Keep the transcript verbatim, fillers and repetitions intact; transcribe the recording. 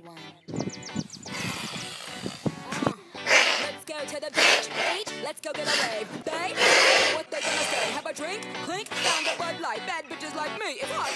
one. Uh, let's go to the beach, beach, let's go get a wave. They, what they gonna say? Have a drink, clink, found a Bud Light. Bad bitches like me, it's hard